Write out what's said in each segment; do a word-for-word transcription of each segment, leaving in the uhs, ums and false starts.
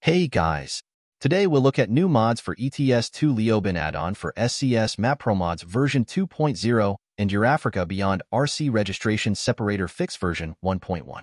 Hey guys! Today we'll look at new mods for E T S two Leoben add-on for S C S MapProMods version two point oh and Eurafrica Beyond R C Registration Separator Fix version one point one.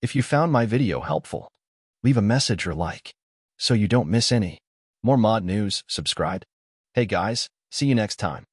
If you found my video helpful, leave a message or like, so you don't miss any more mod news. Subscribe. Hey guys, see you next time.